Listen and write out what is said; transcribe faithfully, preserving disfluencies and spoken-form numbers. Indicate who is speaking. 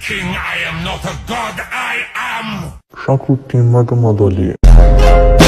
Speaker 1: king, I am not a god, I am
Speaker 2: Sahruddin Magomedaliev.